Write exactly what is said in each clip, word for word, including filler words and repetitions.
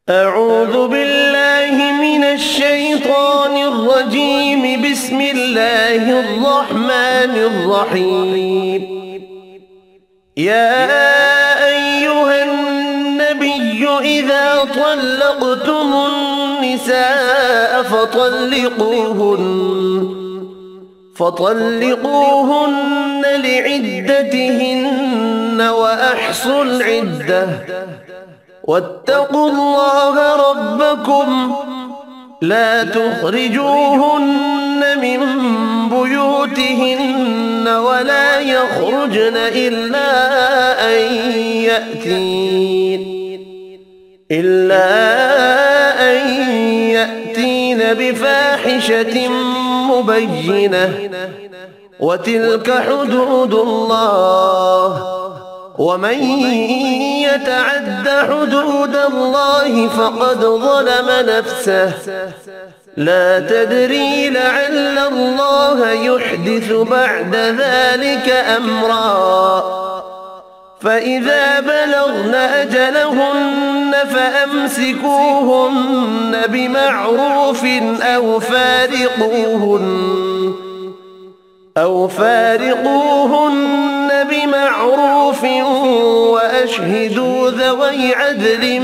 أعوذ بالله من الشيطان الرجيم. بسم الله الرحمن الرحيم. يا أيها النبي إذا طلقتم النساء فطلقوهن فطلقوهن لعدتهن وأحصوا العدة واتقوا الله ربكم لا تخرجوهن من بيوتهن ولا يخرجن إلا أن يأتين إلا أن يأتين بفاحشة مبينة وتلك حدود الله ومن يتعد حدود الله فقد ظلم نفسه لا تدري لعل الله يحدث بعد ذلك أمرا. فإذا بلغن أجلهن فأمسكوهن بمعروف أو فارقوهن أو فارقوهن بمعروف وأشهدوا ذوي عدل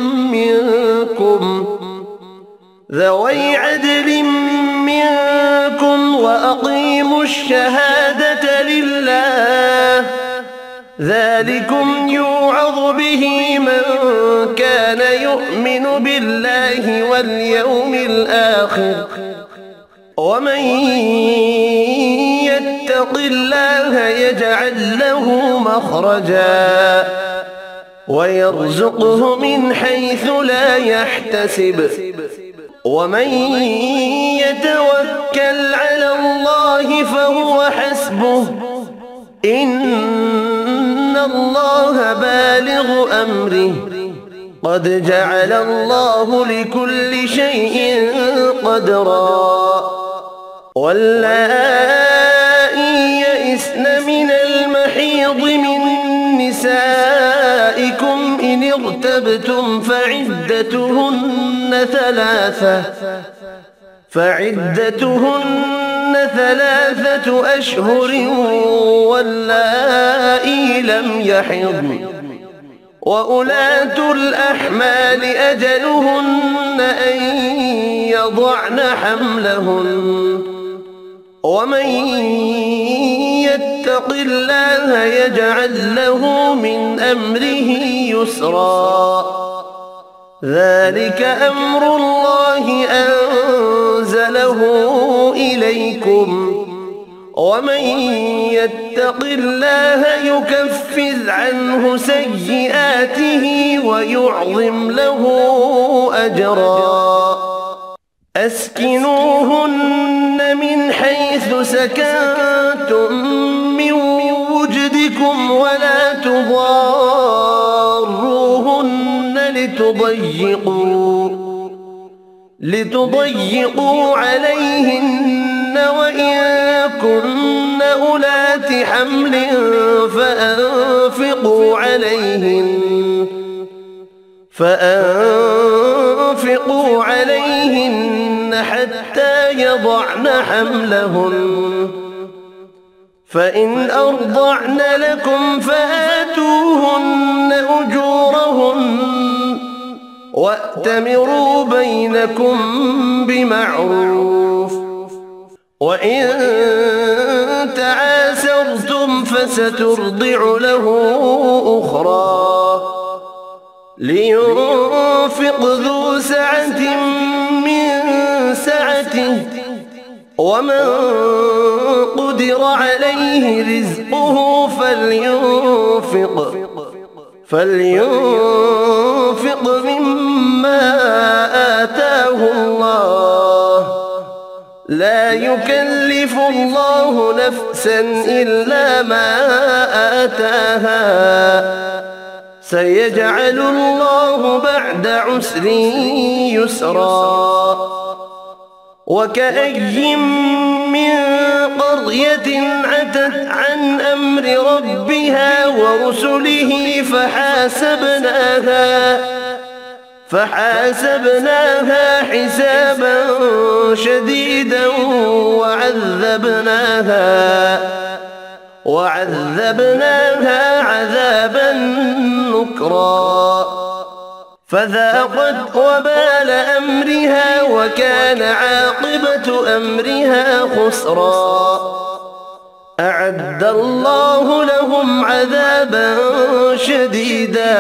منكم ذوي عدل منكم وأقيموا الشهادة لله ذلكم يوعظ به من كان يؤمن بالله واليوم الآخر ومن يتق الله يجعل له مخرجا ويرزقه من حيث لا يحتسب ومن يتوكل على الله فهو حسبه إن الله بالغ أمره قد جعل الله لكل شيء قدرا. واللائي يئسن من المحيض من نسائكم إن ارتبتم فعدتهن ثلاثة فعدتهن ثلاثة أشهر واللائي لم يحضن وأولاة الأحمال أجلهن أن يضعن حملهن ومن يتق الله يجعل له من أمره يسرا. ذلك أمر الله أنزله إليكم ومن يتق الله يكفر عنه سيئاته ويعظم له أجرا. أسكنوهن من حيث سكنتم من وجدكم ولا تضاروهن لتضيقوا لتضيقوا عليهن وإن كن أولات حمل فأنفقوا عليهن فأنفقوا عليهن حتى يضعن حملهن فإن أرضعن لكم فآتوهن أجورهن وأتمروا بينكم بمعروف وإن تعاسرتم فسترضع له أخرى لينفق ذو سعة من سعته ومن قدر عليه رزقه فلينفق فلينفق مما آتاه الله لا يكلف الله نفسا إلا ما آتاها سيجعل الله بعد عسر يسرا. وكأي من قرية عتت عن أمر ربها ورسله فحاسبناها فحاسبناها حسابا شديدا وعذبناها وعذبناها عذابا نكرا فذاقت وبال أمرها وكان عاقبة أمرها خسرا. أعد الله لهم عذابا شديدا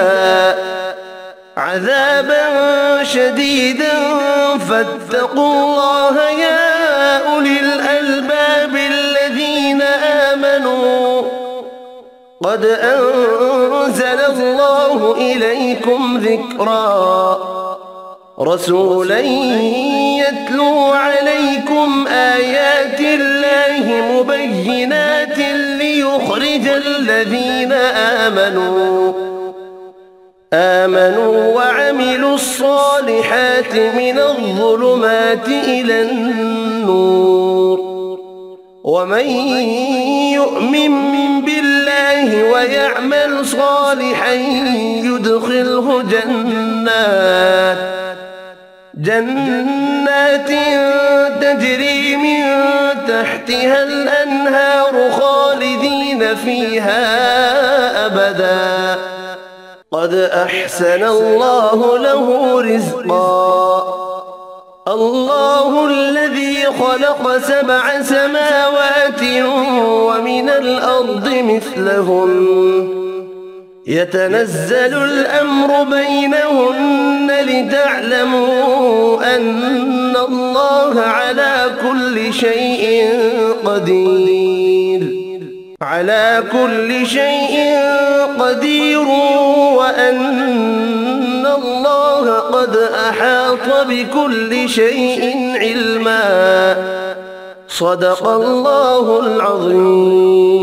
عذابا شديدا فاتقوا الله يا أولي الألباب الذين آمنوا قد أنزل الله إليكم ذكرا رسولا يتلو عليكم آيات الله مبينات ليخرج الذين آمنوا آمنوا وعملوا الصالحات من الظلمات إلى النور ومن يؤمن بالله ويعمل صالحا يدخله جنات جنات تجري من تحتها الأنهار خالدين فيها أبدا قد أحسن الله له رزقا. الله الذي خلق سبع سماوات ومن الأرض مثلهن يتنزل الأمر بينهن لتعلموا أن الله على كل شيء قدير على كل شيء قدير وأن الله قد أحاط بكل شيء علما. صدق الله العظيم.